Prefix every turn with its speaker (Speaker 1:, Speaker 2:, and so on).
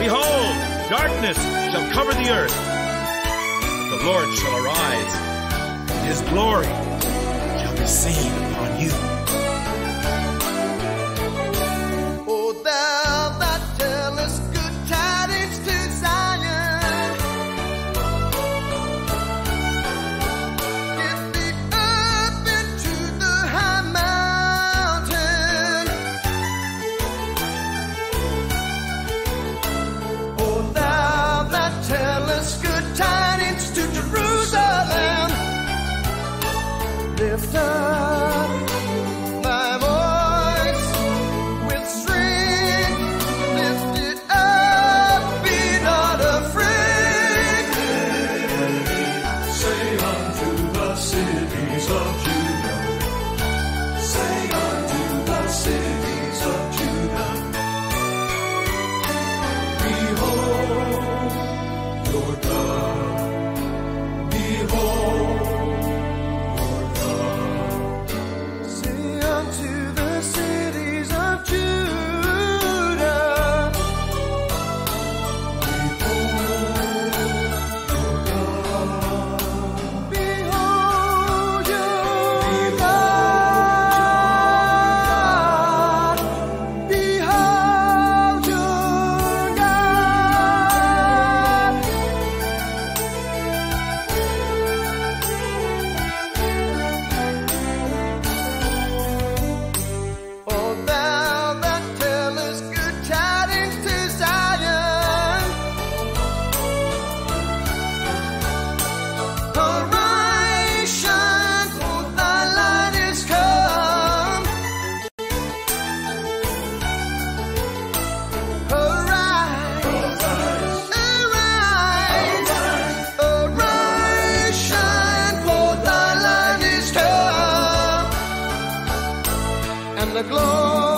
Speaker 1: Behold, darkness shall cover the earth. But the Lord shall arise, and his glory shall be seen upon you.
Speaker 2: O thou that tellest good tidings to Zion, lift me up into the high mountain. O thou that tellest good tidings to Jerusalem, lift up my voice with strength, lift it up, be not afraid.
Speaker 3: Say unto the cities of Judah, say unto the cities of Judah, behold your God, behold your God.
Speaker 2: Say unto the cities of Judah, behold your God, behold your God. O thou that tellest good tidings to Zion, arise, shine, for thy light is come. Arise, arise, shine, for thy light is come, and the glory